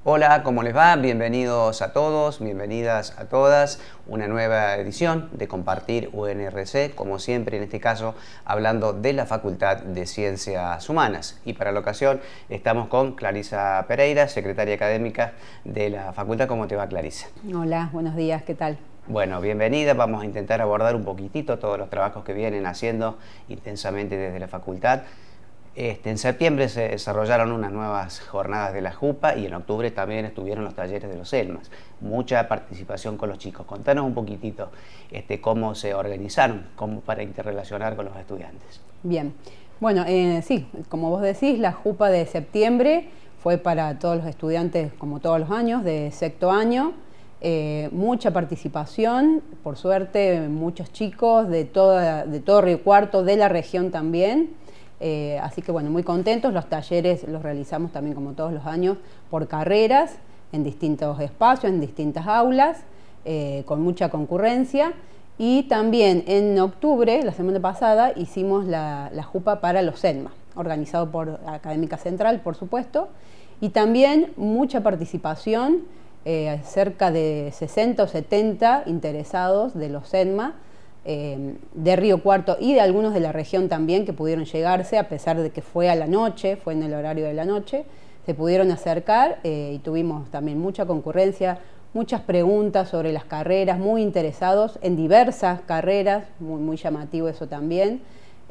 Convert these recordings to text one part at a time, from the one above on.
Hola, ¿cómo les va? Bienvenidos a todos, bienvenidas a todas. Una nueva edición de Compartir UNRC, como siempre en este caso hablando de la Facultad de Ciencias Humanas. Y para la ocasión estamos con Clarisa Pereira, secretaria académica de la Facultad. ¿Cómo te va, Clarisa? Hola, buenos días, ¿qué tal? Bueno, bienvenida. Vamos a intentar abordar un poquitito todos los trabajos que vienen haciendo intensamente desde la Facultad. En septiembre se desarrollaron unas nuevas jornadas de la JUPA y en octubre también estuvieron los talleres de los ELMAS. Mucha participación con los chicos. Contanos un poquitito cómo se organizaron para interrelacionar con los estudiantes. Bien, bueno, sí, como vos decís, la JUPA de septiembre fue para todos los estudiantes, como todos los años, de sexto año. Mucha participación, por suerte, muchos chicos de todo Río Cuarto, de la región también. Así que bueno, muy contentos. Los talleres los realizamos también como todos los años por carreras, en distintos espacios, en distintas aulas, con mucha concurrencia. Y también en octubre, la semana pasada, hicimos la JUPA para los ELMA, organizado por Académica Central, por supuesto, y también mucha participación, cerca de 60 o 70 interesados de los ELMA, de Río Cuarto y de algunos de la región también que pudieron llegarse, a pesar de que fue a la noche, fue en el horario de la noche, se pudieron acercar y tuvimos también mucha concurrencia, muchas preguntas sobre las carreras, muy interesados en diversas carreras, muy llamativo eso también.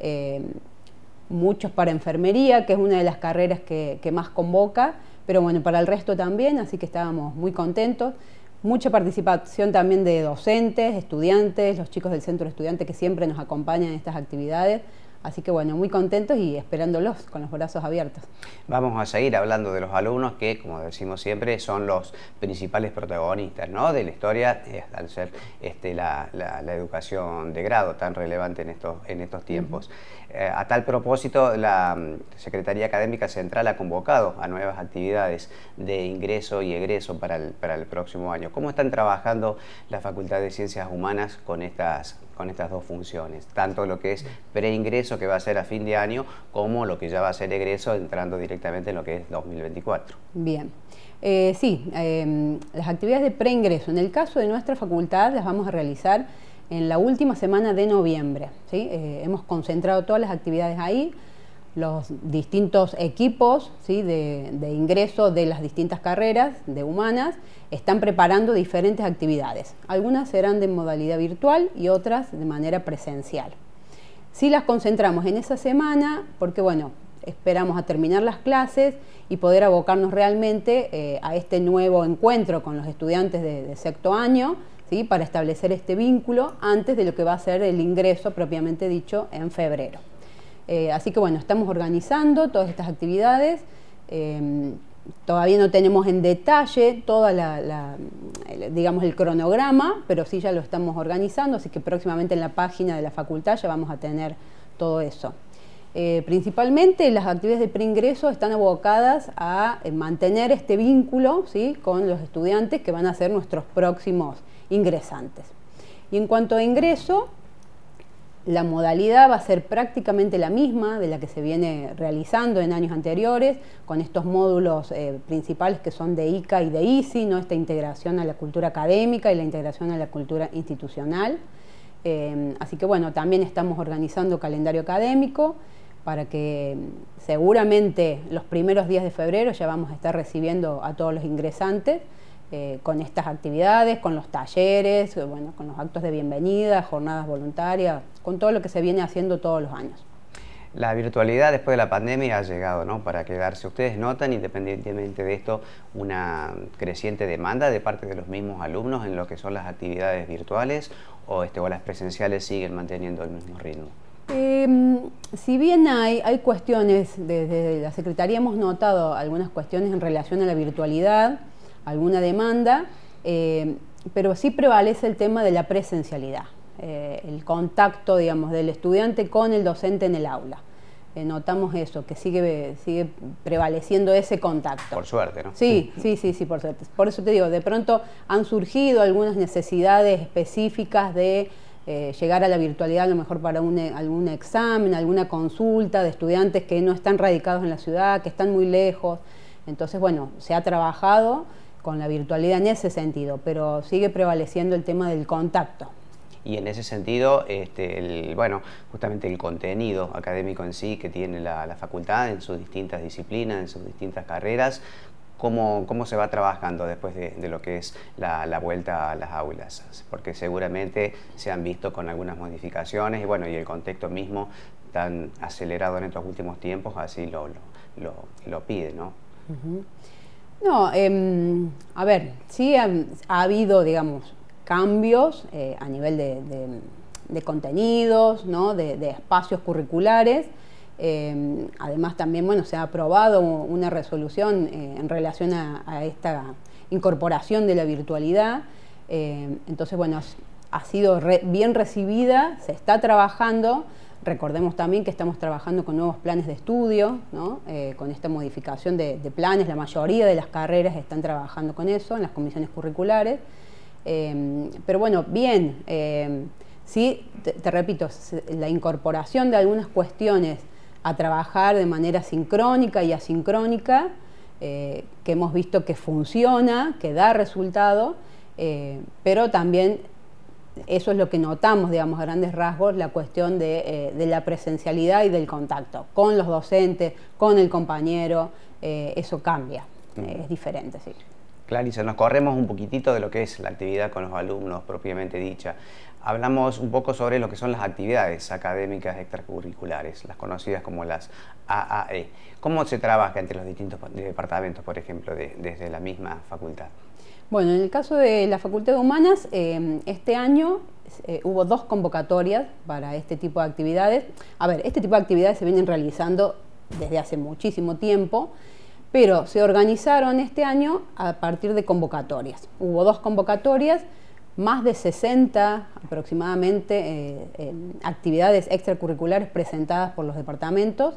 Muchos para enfermería, que es una de las carreras que más convoca, pero bueno, para el resto también, así que estábamos muy contentos. Mucha participación también de docentes, estudiantes, los chicos del centro estudiante que siempre nos acompañan en estas actividades. Así que bueno, muy contentos y esperándolos con los brazos abiertos. Vamos a seguir hablando de los alumnos que, como decimos siempre, son los principales protagonistas, ¿no?, de la historia, al ser la educación de grado tan relevante en estos tiempos. A tal propósito, la Secretaría Académica Central ha convocado a nuevas actividades de ingreso y egreso para el próximo año. ¿Cómo están trabajando la Facultad de Ciencias Humanas con estas dos funciones? Tanto lo que es preingreso, que va a ser a fin de año, como lo que ya va a ser egreso, entrando directamente en lo que es 2024. Bien. Sí, las actividades de preingreso, en el caso de nuestra facultad, las vamos a realizar en la última semana de noviembre, ¿sí? Hemos concentrado todas las actividades ahí. Los distintos equipos, ¿sí?, de ingreso de las distintas carreras de humanas están preparando diferentes actividades. Algunas serán de modalidad virtual y otras de manera presencial. Sí las concentramos en esa semana porque, bueno, esperamos a terminar las clases y poder abocarnos realmente a este nuevo encuentro con los estudiantes de sexto año, ¿sí?, para establecer este vínculo antes de lo que va a ser el ingreso propiamente dicho en febrero. Así que bueno, estamos organizando todas estas actividades. Todavía no tenemos en detalle todo digamos, el cronograma, pero sí ya lo estamos organizando, así que próximamente en la página de la facultad ya vamos a tener todo eso. Principalmente las actividades de preingreso están abocadas a mantener este vínculo, ¿sí?, con los estudiantes que van a ser nuestros próximos ingresantes. Y en cuanto a ingreso, la modalidad va a ser prácticamente la misma de la que se viene realizando en años anteriores, con estos módulos principales que son de ICA y de ICI, ¿no?, esta integración a la cultura académica y la integración a la cultura institucional. Así que bueno, también estamos organizando calendario académico para que seguramente los primeros días de febrero ya vamos a estar recibiendo a todos los ingresantes, con estas actividades, con los talleres, bueno, con los actos de bienvenida, jornadas voluntarias, con todo lo que se viene haciendo todos los años. La virtualidad después de la pandemia ha llegado, ¿no?, para quedarse. ¿Ustedes notan, independientemente de esto, una creciente demanda de parte de los mismos alumnos en lo que son las actividades virtuales o las presenciales siguen manteniendo el mismo ritmo? Si bien hay cuestiones, desde la Secretaría hemos notado algunas cuestiones en relación a la virtualidad, alguna demanda, pero sí prevalece el tema de la presencialidad, el contacto, digamos, del estudiante con el docente en el aula. Notamos eso, que sigue prevaleciendo ese contacto. Por suerte, ¿no? Sí, por suerte. Por eso te digo, de pronto han surgido algunas necesidades específicas de llegar a la virtualidad, a lo mejor para algún examen, alguna consulta de estudiantes que no están radicados en la ciudad, que están muy lejos. Entonces, bueno, se ha trabajado con la virtualidad en ese sentido, pero sigue prevaleciendo el tema del contacto. Y en ese sentido, bueno, justamente el contenido académico en sí que tiene la facultad en sus distintas disciplinas, en sus distintas carreras, ¿cómo se va trabajando después de lo que es la vuelta a las aulas? Porque seguramente se han visto con algunas modificaciones y bueno, y el contexto mismo tan acelerado en estos últimos tiempos así lo pide, ¿no? No, a ver, sí ha habido, digamos, cambios a nivel de contenidos, ¿no? de espacios curriculares. Además también, bueno, se ha aprobado una resolución en relación a esta incorporación de la virtualidad. Entonces, bueno, ha sido bien recibida, se está trabajando. Recordemos también que estamos trabajando con nuevos planes de estudio, ¿no? Con esta modificación de planes, la mayoría de las carreras están trabajando con eso en las comisiones curriculares. Pero bueno, bien, sí, te repito, la incorporación de algunas cuestiones a trabajar de manera sincrónica y asincrónica, que hemos visto que funciona, que da resultado, pero también eso es lo que notamos, digamos, a grandes rasgos, la cuestión de la presencialidad y del contacto con los docentes, con el compañero, eso cambia, es diferente, sí. Clarisa, nos corremos un poquitito de lo que es la actividad con los alumnos propiamente dicha. Hablamos un poco sobre lo que son las actividades académicas extracurriculares, las conocidas como las AAE. ¿Cómo se trabaja entre los distintos departamentos, por ejemplo, desde la misma facultad? Bueno, en el caso de la Facultad de Humanas, este año hubo 2 convocatorias para este tipo de actividades. A ver, este tipo de actividades se vienen realizando desde hace muchísimo tiempo, pero se organizaron este año a partir de convocatorias. Hubo 2 convocatorias, más de 60 aproximadamente actividades extracurriculares presentadas por los departamentos,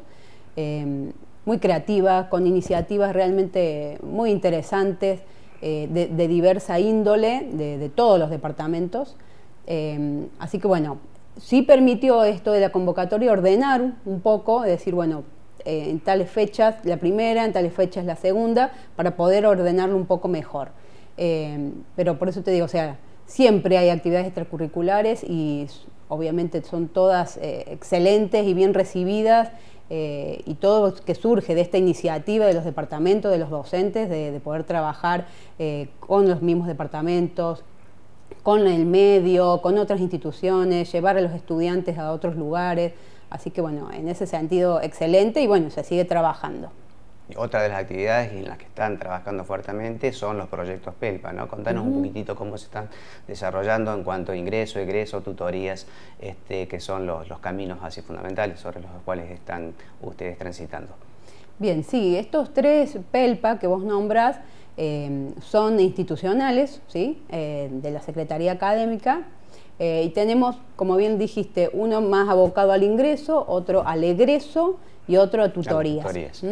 muy creativas, con iniciativas realmente muy interesantes, de diversa índole, de todos los departamentos. Así que bueno, sí permitió esto de la convocatoria ordenar un poco, decir, bueno, en tales fechas la primera, en tales fechas la segunda, para poder ordenarlo un poco mejor. Pero por eso te digo, o sea, siempre hay actividades extracurriculares y obviamente son todas excelentes y bien recibidas, y todo que surge de esta iniciativa de los departamentos, de los docentes, de poder trabajar con los mismos departamentos, con el medio, con otras instituciones, llevar a los estudiantes a otros lugares. Así que bueno, en ese sentido excelente y bueno, se sigue trabajando. Otra de las actividades en las que están trabajando fuertemente son los proyectos PELPA, ¿no? Contanos un poquitito cómo se están desarrollando en cuanto a ingreso, egreso, tutorías, que son los caminos así fundamentales sobre los cuales están ustedes transitando. Bien, sí, estos 3 PELPA que vos nombrás son institucionales, ¿sí? De la Secretaría Académica. Y tenemos, como bien dijiste, uno más abocado al ingreso, otro al egreso y otro a tutorías.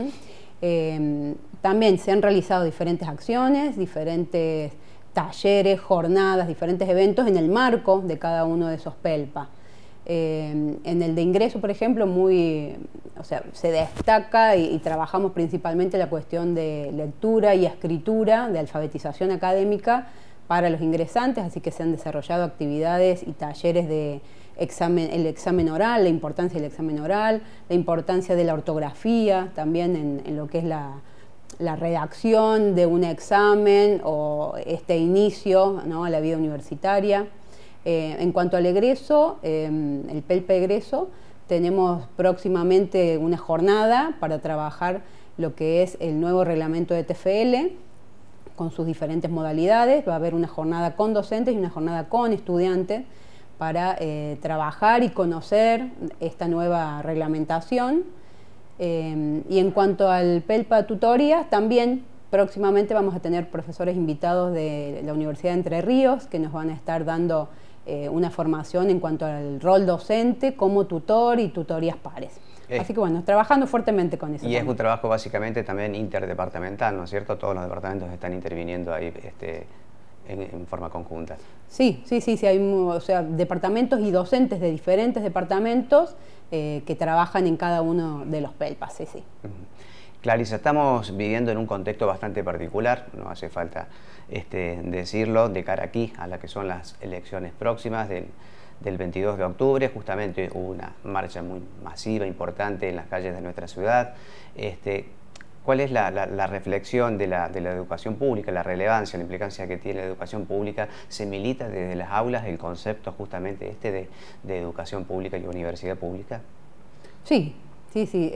También se han realizado diferentes acciones, diferentes talleres, jornadas, diferentes eventos en el marco de cada uno de esos PELPA. En el de ingreso, por ejemplo, se destaca y trabajamos principalmente la cuestión de lectura y escritura, de alfabetización académica para los ingresantes, así que se han desarrollado actividades y talleres de el examen oral, la importancia del examen oral, la importancia de la ortografía, también en lo que es la redacción de un examen o este inicio, ¿no?, a la vida universitaria. En cuanto al egreso, el PELPA egreso, tenemos próximamente una jornada para trabajar lo que es el nuevo reglamento de TFL, con sus diferentes modalidades. Va a haber una jornada con docentes y una jornada con estudiantes para trabajar y conocer esta nueva reglamentación. Y en cuanto al PELPA tutorías, también próximamente vamos a tener profesores invitados de la Universidad de Entre Ríos que nos van a estar dando una formación en cuanto al rol docente como tutor y tutorías pares. Así que bueno, trabajando fuertemente con eso. Y también es un trabajo básicamente también interdepartamental, ¿no es cierto? Todos los departamentos están interviniendo ahí en forma conjunta. Sí, hay departamentos y docentes de diferentes departamentos que trabajan en cada uno de los PELPAs, sí. Clarisa, estamos viviendo en un contexto bastante particular, no hace falta decirlo, de cara aquí a la que son las elecciones próximas del 22 de octubre. Justamente hubo una marcha muy masiva, importante en las calles de nuestra ciudad. ¿Cuál es la reflexión de la educación pública, la relevancia, la implicancia que tiene la educación pública? ¿Se milita desde las aulas el concepto justamente de educación pública y universidad pública? Sí, sí.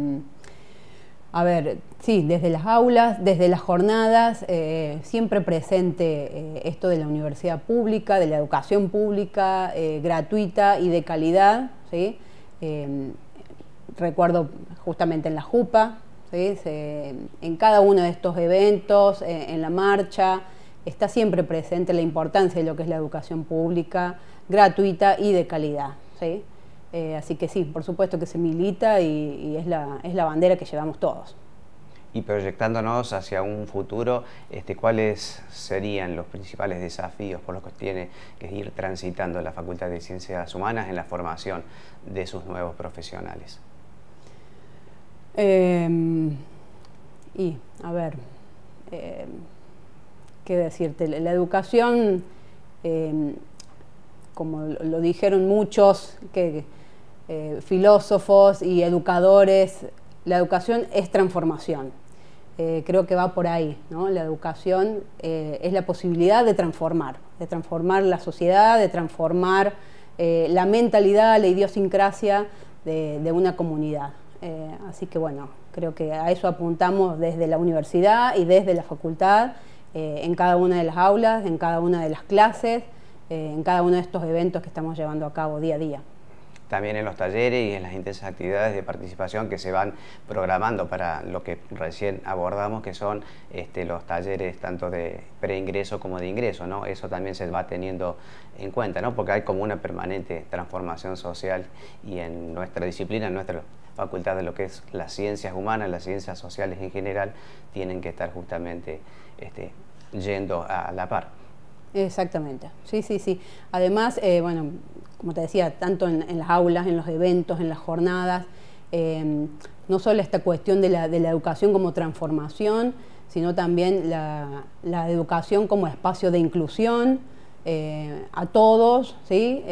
A ver, sí, desde las aulas, desde las jornadas, siempre presente esto de la universidad pública, de la educación pública, gratuita y de calidad, ¿sí? Recuerdo justamente en la JUPA, ¿sí? En cada uno de estos eventos, en la marcha, está siempre presente la importancia de lo que es la educación pública, gratuita y de calidad, ¿sí? Así que sí, por supuesto que se milita y es la bandera que llevamos todos. Y proyectándonos hacia un futuro, ¿cuáles serían los principales desafíos por los que tiene que ir transitando la Facultad de Ciencias Humanas en la formación de sus nuevos profesionales? A ver, ¿qué decirte? La educación, como lo dijeron muchos filósofos y educadores, la educación es transformación. Creo que va por ahí, ¿no? La educación es la posibilidad de transformar la sociedad, de transformar la mentalidad, la idiosincrasia de una comunidad. Así que bueno, creo que a eso apuntamos desde la universidad y desde la facultad, en cada una de las aulas, en cada una de las clases, en cada uno de estos eventos que estamos llevando a cabo día a día. También en los talleres y en las intensas actividades de participación que se van programando para lo que recién abordamos, que son los talleres tanto de preingreso como de ingreso, ¿no? Eso también se va teniendo en cuenta, ¿no? Porque hay como una permanente transformación social y en nuestra disciplina, en nuestra facultad de lo que es las ciencias humanas, las ciencias sociales en general, tienen que estar justamente yendo a la par. Exactamente, sí. Además, bueno, como te decía, tanto en las aulas, en los eventos, en las jornadas, no solo esta cuestión de la educación como transformación, sino también la educación como espacio de inclusión a todos, ¿sí?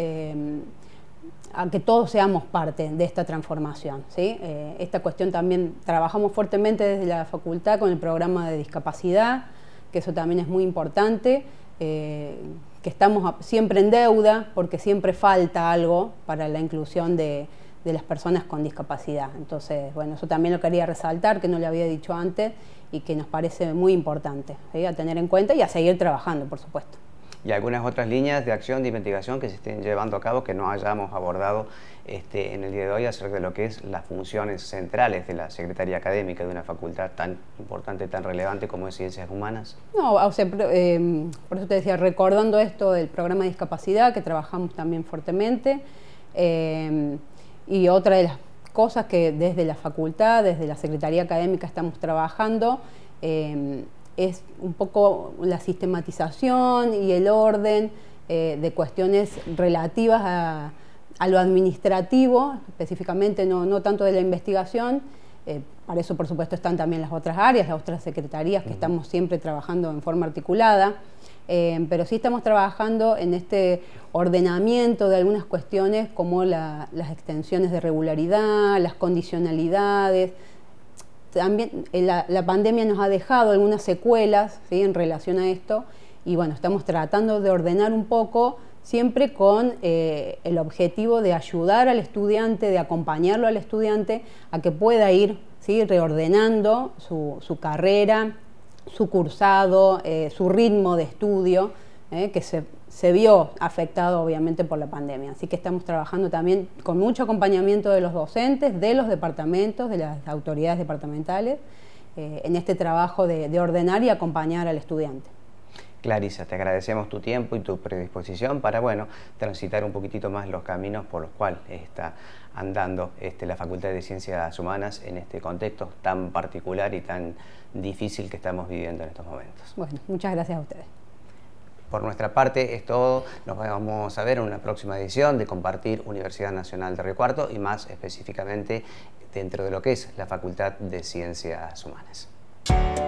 A que todos seamos parte de esta transformación, ¿sí? Esta cuestión también trabajamos fuertemente desde la facultad con el programa de discapacidad, que eso también es muy importante. Que estamos siempre en deuda porque siempre falta algo para la inclusión de las personas con discapacidad. Entonces, bueno, eso también lo quería resaltar, que no lo había dicho antes y que nos parece muy importante, ¿sí? A tener en cuenta y a seguir trabajando, por supuesto. ¿Y algunas otras líneas de acción, de investigación que se estén llevando a cabo que no hayamos abordado en el día de hoy acerca de lo que es las funciones centrales de la Secretaría Académica de una facultad tan importante, tan relevante como es Ciencias Humanas? No, o sea, por eso te decía, recordando esto del programa de discapacidad, que trabajamos también fuertemente, y otra de las cosas que desde la facultad, desde la Secretaría Académica estamos trabajando, es un poco la sistematización y el orden de cuestiones relativas a lo administrativo, específicamente no tanto de la investigación. Para eso, por supuesto, están también las otras áreas, las otras secretarías que estamos siempre trabajando en forma articulada, pero sí estamos trabajando en este ordenamiento de algunas cuestiones como las extensiones de regularidad, las condicionalidades. También la pandemia nos ha dejado algunas secuelas, ¿sí? En relación a esto, y bueno, estamos tratando de ordenar un poco, siempre con el objetivo de ayudar al estudiante, de acompañarlo al estudiante a que pueda ir, ¿sí? Reordenando su carrera, su cursado, su ritmo de estudio, que se vio afectado obviamente por la pandemia. Así que estamos trabajando también con mucho acompañamiento de los docentes, de los departamentos, de las autoridades departamentales, en este trabajo de ordenar y acompañar al estudiante. Clarisa, te agradecemos tu tiempo y tu predisposición para, bueno, transitar un poquitito más los caminos por los cuales está andando la Facultad de Ciencias Humanas en este contexto tan particular y tan difícil que estamos viviendo en estos momentos. Bueno, muchas gracias a ustedes. Por nuestra parte es todo. Nos vamos a ver en una próxima edición de Compartir Universidad Nacional de Río Cuarto y más específicamente dentro de lo que es la Facultad de Ciencias Humanas.